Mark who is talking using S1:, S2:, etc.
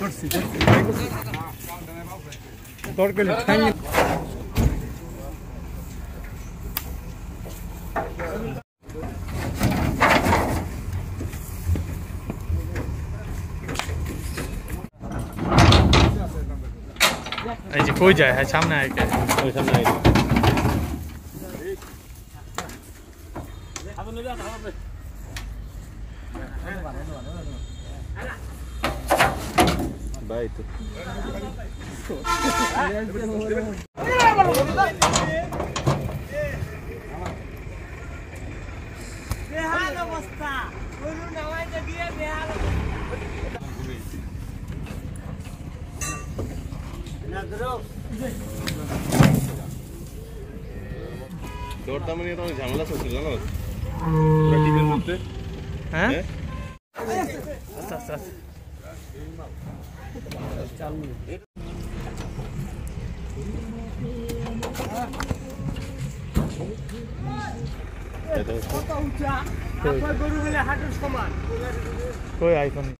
S1: এই যে কই যায় হ্যাঁ সামনে আইকে ওই সামনে আইকে ভাই তো বেহাল অবস্থা গরু নামাইতে গিয়ে বেহাল দৌড়টা মানে তো ঝামেলা চলছিল জানো টিমের মধ্যে হ্যাঁ আচ্ছা আচ্ছা চালু কত উঁচা আপনার গরু বলে হাঁটুর সমান কই আইফোন